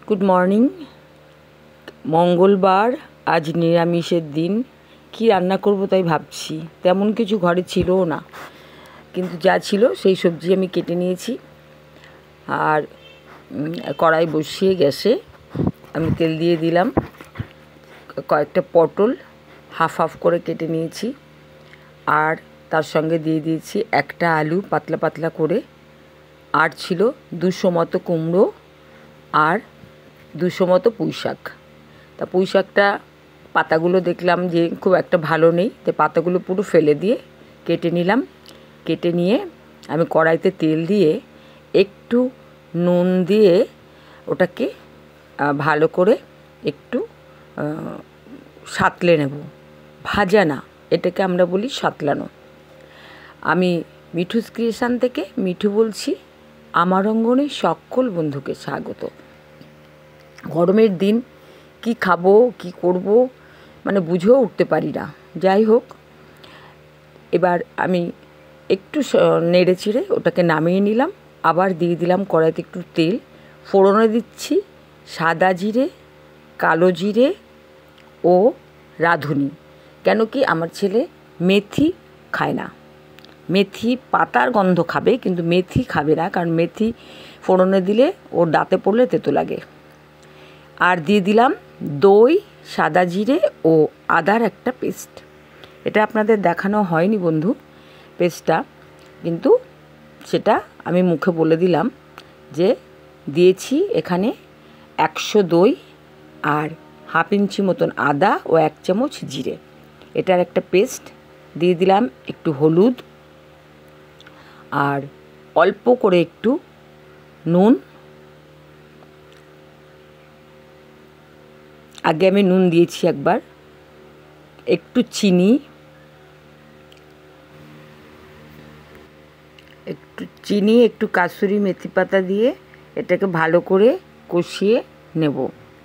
Good morning. মঙ্গলবার, আজ নিরামিষের দিন। কি রান্না করব তাই ভাবছি। তেমন কিছু ঘরে ছিলও না, কিন্তু যা ছিল সেই সবজি আমি কেটে নিয়েছি। আর কড়াই বসিয়ে গ্যাসে আমি তেল দিয়ে দিলাম। কয়েকটা পটল হাফ হাফ করে কেটে নিয়েছি, আর তার সঙ্গে দিয়ে দিয়েছি একটা আলু পাতলা পাতলা করে। আর ছিল 200 মতো কুমড়ো আর 200 মতো পুঁই শাক। তা পুঁই শাকটা পাতাগুলো দেখলাম যে খুব একটা ভালো নেই, তাই পাতাগুলো পুরো ফেলে দিয়ে কেটে নিলাম। কেটে নিয়ে আমি কড়াইতে তেল দিয়ে একটু নুন দিয়ে ওটাকে ভালো করে একটু সাঁতলে নেব। ভাজা না, এটাকে আমরা বলি সাঁতলানো। আমি মিঠুস ক্রিয়েশন থেকে মিঠু বলছি। আমার অঙ্গনে সকল বন্ধুকে স্বাগত। গরমের দিন কি খাবো কি করব মানে বুঝেও উঠতে পারি না। যাই হোক, এবার আমি একটু নেড়ে চেড়ে ওটাকে নামিয়ে নিলাম। আবার দিয়ে দিলাম কড়াইতে একটু তেল। ফোড়নে দিচ্ছি সাদা জিরে, কালো জিরে ও রাঁধুনি। কেন কি আমার ছেলে মেথি খায় না। মেথি পাতার গন্ধ খাবে, কিন্তু মেথি খাবে না, কারণ মেথি ফোড়নে দিলে ওর দাঁতে পড়লে তেতো লাগে। আর দিয়ে দিলাম দই, সাদা জিরে ও আদার একটা পেস্ট। এটা আপনাদের দেখানো হয়নি বন্ধু পেস্টটা, কিন্তু সেটা আমি মুখে বলে দিলাম যে দিয়েছি এখানে 100 দই আর হাফ ইঞ্চি মতন আদা ও 1 চামচ জিরে। এটার একটা পেস্ট দিয়ে দিলাম। একটু হলুদ আর অল্প করে একটু নুন। আগে আমি নুন দিয়েছি একবার। একটু চিনি, একটু কাসুরি মেথি পাতা দিয়ে এটাকে ভালো করে কষিয়ে নেব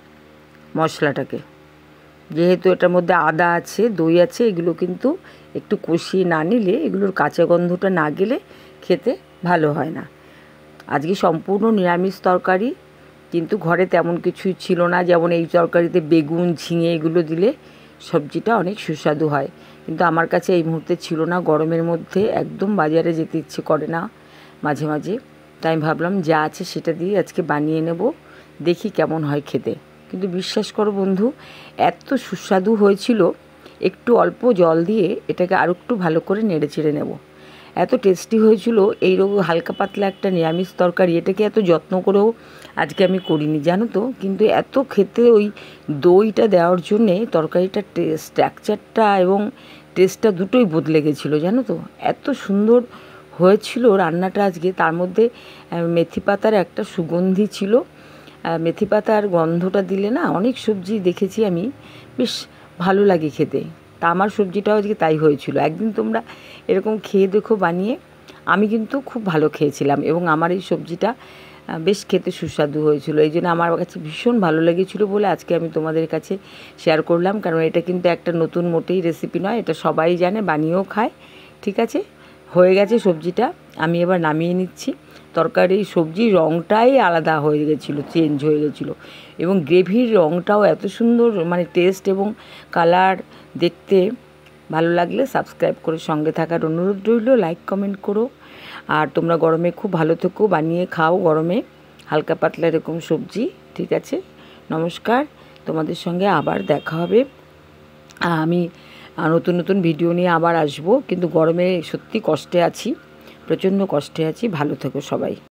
মশলাটাকে। যেহেতু এটার মধ্যে আদা আছে, দই আছে, এগুলো কিন্তু একটু কষিয়ে না নিলে, এগুলোর কাঁচা গন্ধটা না গেলে খেতে ভালো হয় না। আজকে সম্পূর্ণ নিরামিষ তরকারি, কিন্তু ঘরে তেমন কিছুই ছিল না। যেমন এই তরকারিতে বেগুন, ঝিঙে এগুলো দিলে সবজিটা অনেক সুস্বাদু হয়, কিন্তু আমার কাছে এই মুহূর্তে ছিল না। গরমের মধ্যে একদম বাজারে যেতে ইচ্ছে করে না মাঝে মাঝে, তাই আমি ভাবলাম যা আছে সেটা দিয়ে আজকে বানিয়ে নেব, দেখি কেমন হয় খেতে। কিন্তু বিশ্বাস করো বন্ধু, এত সুস্বাদু হয়েছিল। একটু অল্প জল দিয়ে এটাকে আরও একটু ভালো করে নেড়ে চেড়ে নেব। এত টেস্টি হয়েছিল। এইরকম হালকা পাতলা একটা নিরামিষ তরকারি, এটাকে এত যত্ন করেও আজকে আমি করিনি জানো তো, কিন্তু এত খেতে ওই দইটা দেওয়ার জন্যে তরকারিটার স্ট্রাকচারটা এবং টেস্টটা দুটোই বদলে গেছিলো জানো তো। এত সুন্দর হয়েছিল রান্নাটা আজকে। তার মধ্যে মেথি পাতার একটা সুগন্ধি ছিল। মেথি পাতার গন্ধটা দিলে না অনেক সবজি দেখেছি আমি, বেশ ভালো লাগে খেতে। তা আমার সবজিটাও আজকে তাই হয়েছিল। একদিন তোমরা এরকম খেয়ে দেখো বানিয়ে। আমি কিন্তু খুব ভালো খেয়েছিলাম, এবং আমার এই সবজিটা বেশ খেতে সুস্বাদু হয়েছিল। এই জন্য আমার কাছে ভীষণ ভালো লেগেছিলো বলে আজকে আমি তোমাদের কাছে শেয়ার করলাম। কারণ এটা কিন্তু একটা নতুন মোটেই রেসিপি নয়, এটা সবাই জানে, বানিয়েও খায়। ঠিক আছে, হয়ে গেছে সবজিটা। আমি এবার নামিয়ে নিচ্ছি। তরকারির সবজির রঙটাই আলাদা হয়ে গেছিলো, চেঞ্জ হয়ে গেছিলো, এবং গ্রেভির রঙটাও এত সুন্দর, মানে টেস্ট এবং কালার দেখতে ভালো লাগলে সাবস্ক্রাইব করে সঙ্গে থাকার অনুরোধ রইল। লাইক কমেন্ট করো। আর তোমরা গরমে খুব ভালো থেকো, বানিয়ে খাও গরমে হালকা পাতলা এরকম সবজি। ঠিক আছে, নমস্কার। তোমাদের সঙ্গে আবার দেখা হবে। আমি নতুন নতুন ভিডিও নিয়ে আবার আসবো, কিন্তু গরমে সত্যি কষ্টে আছি, প্রচণ্ড কষ্টে আছি। ভালো থেকো সবাই।